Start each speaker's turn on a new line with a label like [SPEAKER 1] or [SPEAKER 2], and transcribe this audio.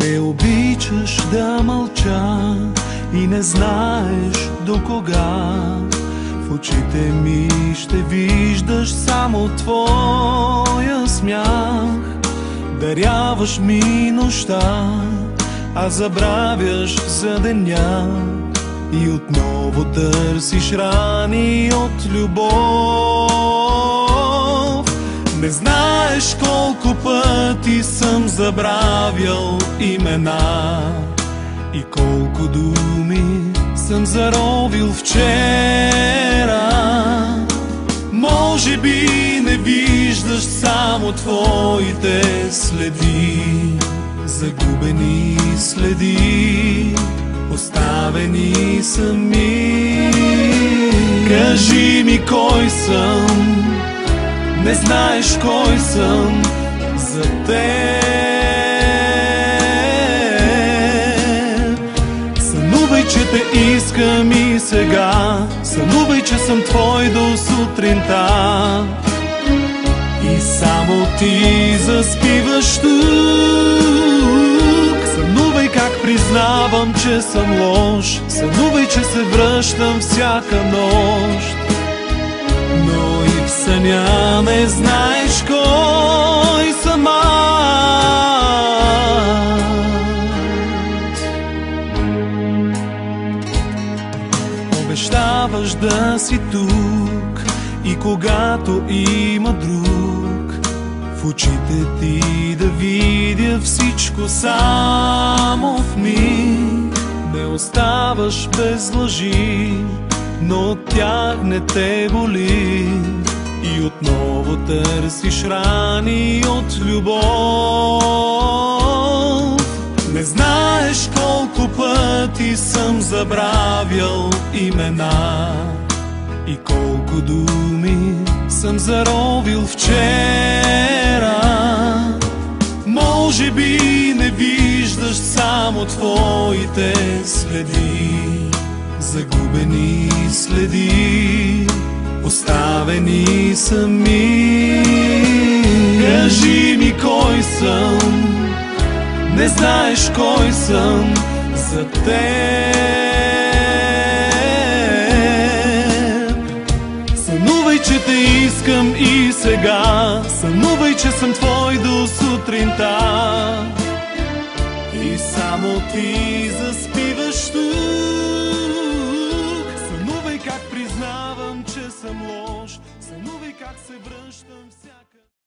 [SPEAKER 1] Не обичаш да мълча и не знаеш до кога. В очите ми ще виждаш само твоя смях. Даряваш ми нощта, а забравяш за деня. И отново търсиш рани от любов. Не знаеш колко пъти съм забравял имена и колко думи съм заровил вчера. Може би не виждаш само твоите следи, загубени следи, оставени сами. Кажи ми кой съм, не знаеш кой съм за теб. Сънувай, че те искам и сега, сънувай, че съм твой до сутринта. И само ти заспиваш тук. Сънувай как признавам, че съм лош, сънувай, че се връщам всяка нощ. Но и в съня не знаеш кой съм аз. Обещаваш да си тук и когато има друг, в очите ти да видя всичко само в миг. Не оставаш без лъжи, но от тях не те боли. И отново търсиш рани от любов. Не знаеш колко пъти съм забравял имена и колко думи съм заровил вчера. Може би не виждаш само твоите следи, загубени следи, оставени сами. Кажи ми кой съм, не знаеш кой съм за теб. Сънувай, че те искам и сега, сънувай, че съм твой до сутринта. И само ти заспиваш тук. Сънувай как признавам, че съм лош, сънувай как се връщам всяка